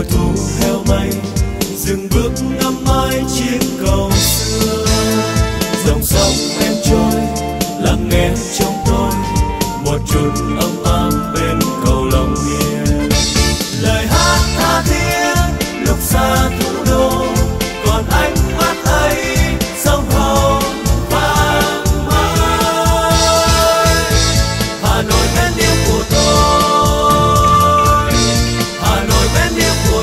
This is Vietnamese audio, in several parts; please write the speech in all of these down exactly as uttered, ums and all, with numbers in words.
thu heo may, dừng bước ngắm mãi chiếc cầu xưa. Dòng sông em trôi lắng nghe trong tôi một chút ấm áp bên cầu Long Biên. Lời hát tha thiết lúc xa thủ đô, còn ánh mắt ấy sông hồng vang mãi. Hà Nội bên yêu của tôi, Hà Nội bên yêu của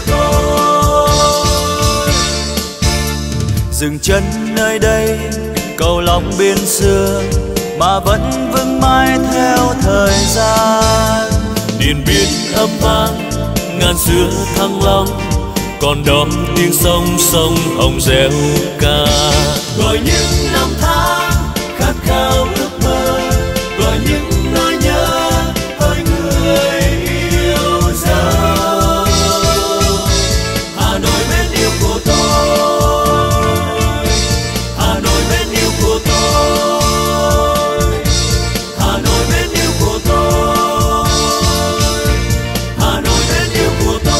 tôi. Dừng chân nơi đây cầu Long Biên xưa mà vẫn vững mãi theo thời gian. Điện Biên âm vang ngàn xưa Thăng Long, còn đó tiếng sông sông hồng reo ca. Gọi những năm tháng khát khao ước mơ, gọi những nỗi nhớ hỡi người yêu dấu. Hà Nội bên yêu của tôi, Hà Nội bên yêu của tôi, Hà Nội bên yêu của tôi, Hà Nội bên yêu của tôi.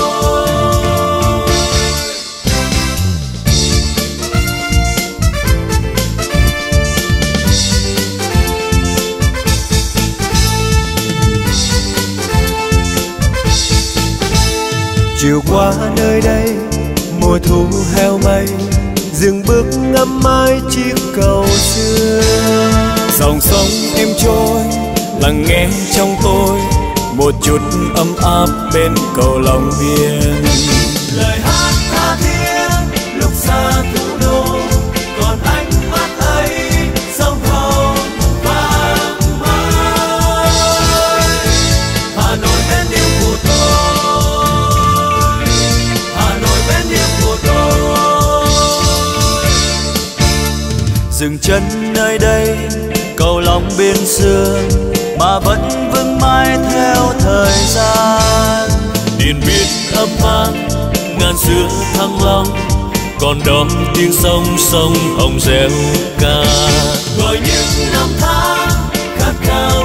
Chiều qua nơi đây mùa thu heo may, dừng bước ngắm mãi chiếc cầu xưa. Dòng sông em trôi lắng nghe trong tôi một chút ấm áp bên cầu Long Biên. Lời hát tha thiết lúc xa thủ đô, còn ánh mắt ấy sông hồng vang mãi. Hà Nội bên yêu của tôi, Hà Nội bên yêu của tôi. Dừng chân nơi đây cầu Long Biên xưa mà vẫn vững mãi theo thời gian. Điện Biên âm vang ngàn xưa Thăng Long, còn đó tiếng sông sông hồng reo ca. Gọi những năm tháng khát khao